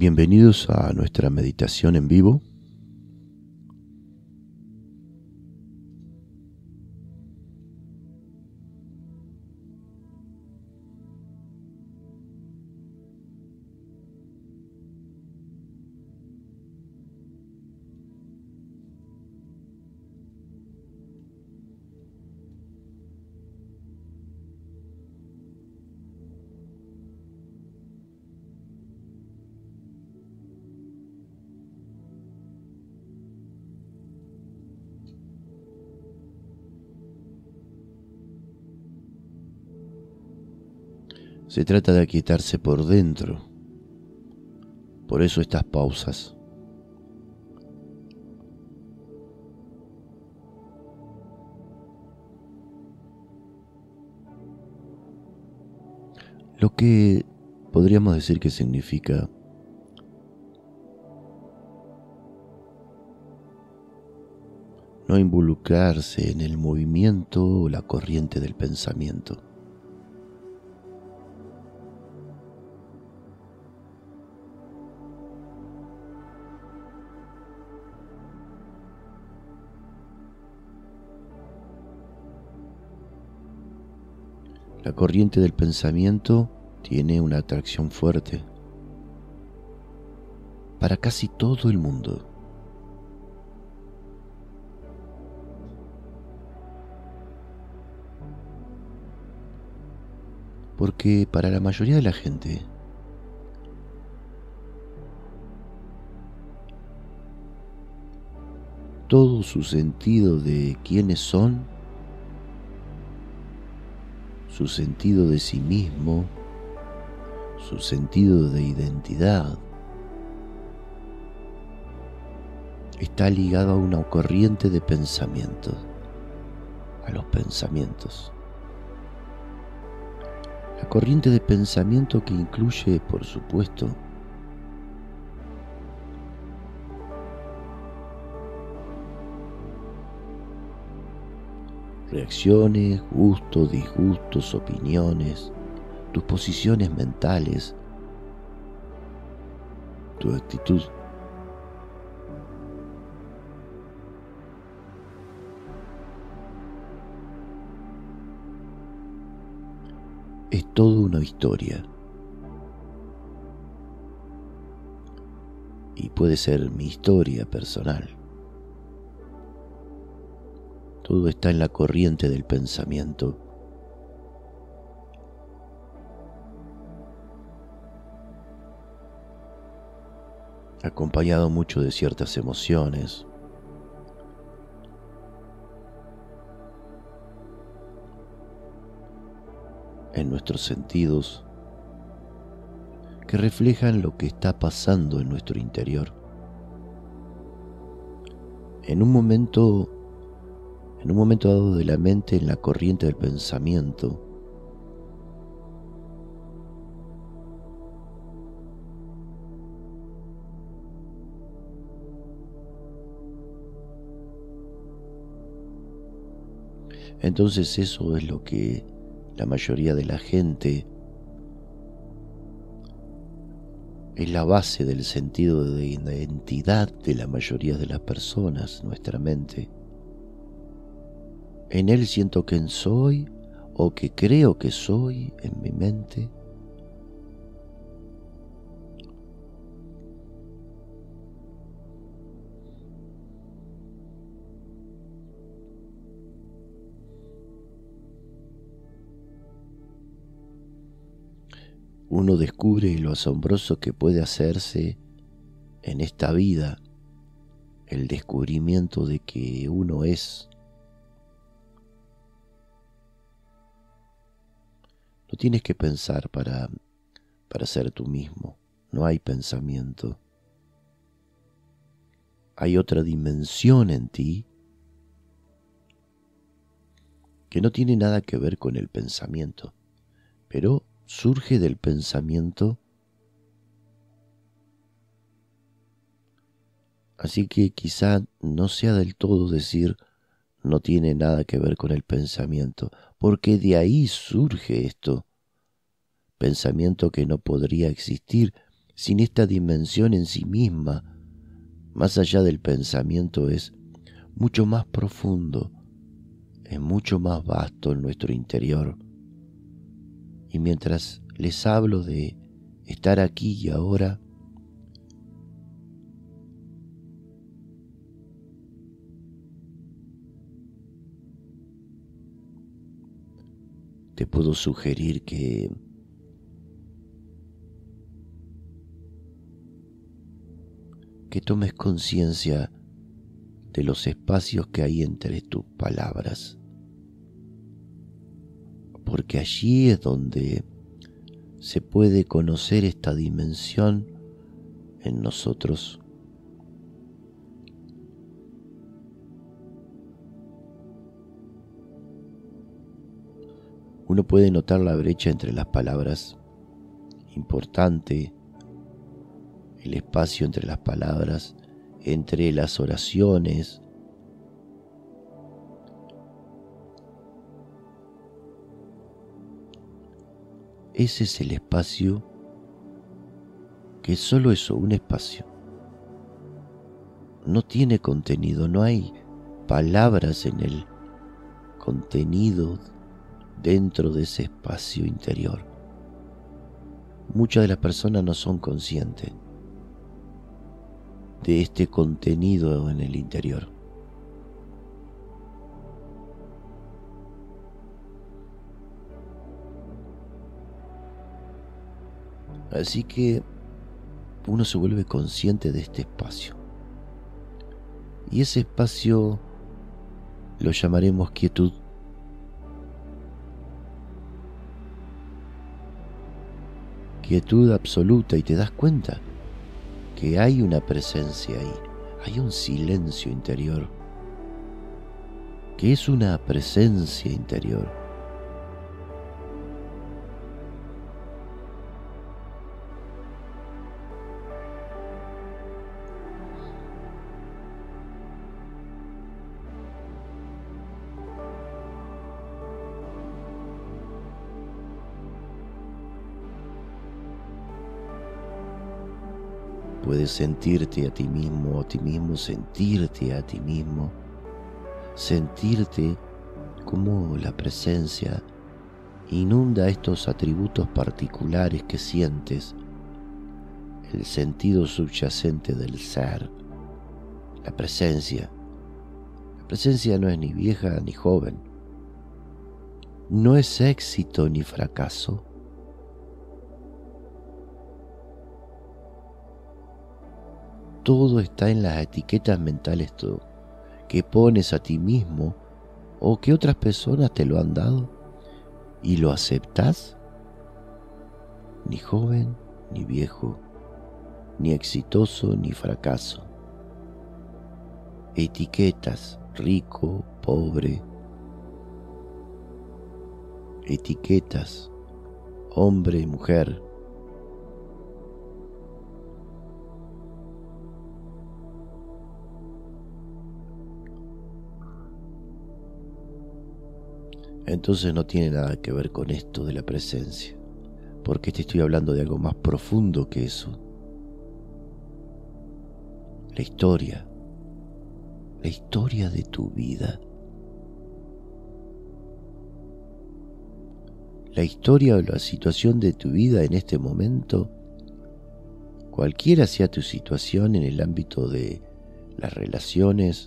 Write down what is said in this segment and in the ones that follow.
Bienvenidos a nuestra meditación en vivo. Se trata de aquietarse por dentro. Por eso estas pausas. Lo que podríamos decir que significa no involucrarse en el movimiento o la corriente del pensamiento. La corriente del pensamiento tiene una atracción fuerte para casi todo el mundo. Porque para la mayoría de la gente, todo su sentido de quiénes son, su sentido de sí mismo, su sentido de identidad, está ligado a una corriente de pensamiento, a los pensamientos. La corriente de pensamiento que incluye, por supuesto, reacciones, gustos, disgustos, opiniones, tus posiciones mentales, tu actitud. Es toda una historia. Y puede ser mi historia personal. Todo está en la corriente del pensamiento. Acompañado mucho de ciertas emociones. En nuestros sentidos, que reflejan lo que está pasando en nuestro interior. En un momento dado de la mente, en la corriente del pensamiento, entonces eso es lo que la mayoría de la gente, es la base del sentido de identidad de la mayoría de las personas, nuestra mente. En él siento quién soy o que creo que soy en mi mente. Uno descubre lo asombroso que puede hacerse en esta vida, el descubrimiento de que uno es. No tienes que pensar para ser tú mismo. No hay pensamiento. Hay otra dimensión en ti que no tiene nada que ver con el pensamiento, pero surge del pensamiento. Así que quizá no sea del todo decir no tiene nada que ver con el pensamiento, porque de ahí surge esto, pensamiento que no podría existir sin esta dimensión en sí misma, más allá del pensamiento, es mucho más profundo, es mucho más vasto en nuestro interior. Y mientras les hablo de estar aquí y ahora, te puedo sugerir que tomes conciencia de los espacios que hay entre tus palabras, porque allí es donde se puede conocer esta dimensión en nosotros. Uno puede notar la brecha entre las palabras, importante, el espacio entre las palabras, entre las oraciones. Ese es el espacio que es solo eso, un espacio. No tiene contenido, no hay palabras en el contenido dentro de ese espacio interior. Muchas de las personas no son conscientes de este contenido en el interior. Así que uno se vuelve consciente de este espacio. Y ese espacio lo llamaremos quietud. Quietud absoluta, y te das cuenta que hay una presencia ahí, hay un silencio interior, que es una presencia interior. Puedes sentirte a ti mismo, sentirte a ti mismo, sentirte como la presencia inunda estos atributos particulares que sientes, el sentido subyacente del ser, la presencia. La presencia no es ni vieja ni joven, no es éxito ni fracaso. Todo está en las etiquetas mentales que pones a ti mismo o que otras personas te lo han dado y lo aceptas. Ni joven ni viejo, ni exitoso ni fracaso. Etiquetas, rico, pobre. Etiquetas, hombre y mujer. Entonces no tiene nada que ver con esto de la presencia, porque te estoy hablando de algo más profundo que eso. La historia de tu vida. La historia o la situación de tu vida en este momento, cualquiera sea tu situación en el ámbito de las relaciones,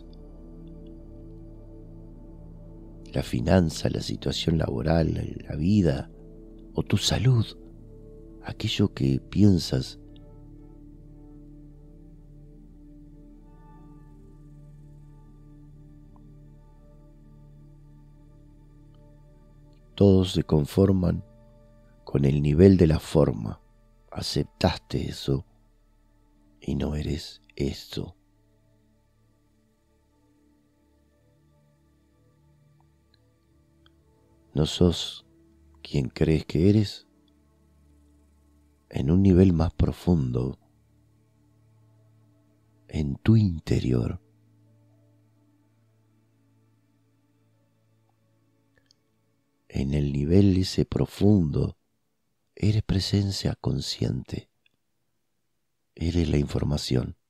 la finanza, la situación laboral, la vida o tu salud, aquello que piensas, todos se conforman con el nivel de la forma. Aceptaste eso y no eres esto. No sos quien crees que eres en un nivel más profundo, en tu interior. En el nivel ese profundo, eres presencia consciente. Eres la información.